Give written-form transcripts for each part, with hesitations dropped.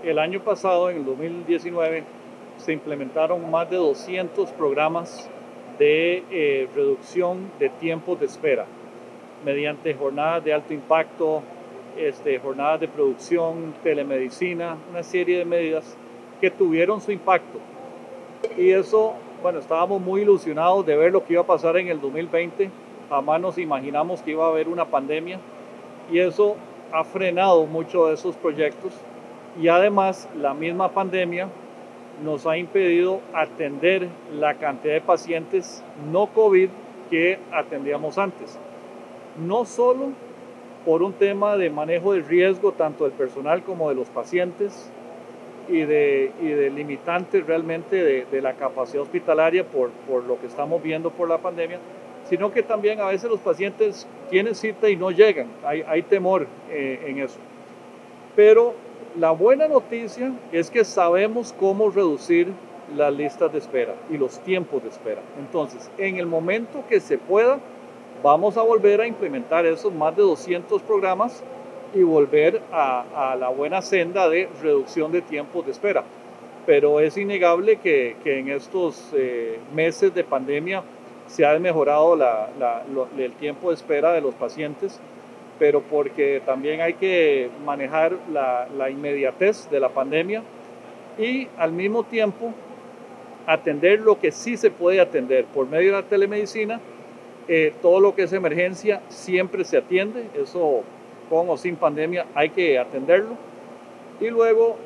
el año pasado, en el 2019, se implementaron más de 200 programas de reducción de tiempos de espera mediante jornadas de alto impacto, jornadas de producción, telemedicina, una serie de medidas que tuvieron su impacto. Y eso, bueno, estábamos muy ilusionados de ver lo que iba a pasar en el 2020. Jamás nos imaginamos que iba a haber una pandemia y eso ha frenado muchos de esos proyectos. Y además, la misma pandemia nos ha impedido atender la cantidad de pacientes no COVID que atendíamos antes. No solo por un tema de manejo de riesgo tanto del personal como de los pacientes y de limitantes realmente de la capacidad hospitalaria por lo que estamos viendo por la pandemia, sino que también a veces los pacientes tienen cita y no llegan, hay temor en eso. Pero la buena noticia es que sabemos cómo reducir las listas de espera y los tiempos de espera. Entonces, en el momento que se pueda, vamos a volver a implementar esos más de 200 programas y volver a la buena senda de reducción de tiempos de espera. Pero es innegable que en estos meses de pandemia se ha mejorado el tiempo de espera de los pacientes, pero porque también hay que manejar la inmediatez de la pandemia y al mismo tiempo atender lo que sí se puede atender por medio de la telemedicina. Todo lo que es emergencia siempre se atiende, eso con o sin pandemia hay que atenderlo. Y luego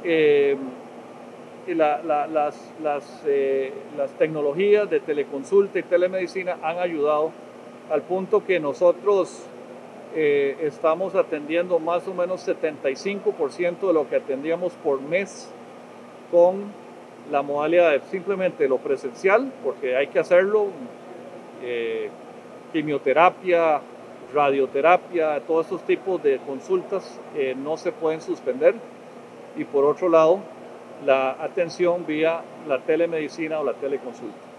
las tecnologías de teleconsulta y telemedicina han ayudado al punto que nosotros estamos atendiendo más o menos 75% de lo que atendíamos por mes con la modalidad de simplemente lo presencial, porque hay que hacerlo, quimioterapia, radioterapia, todos estos tipos de consultas no se pueden suspender. Y por otro lado, la atención vía la telemedicina o la teleconsulta.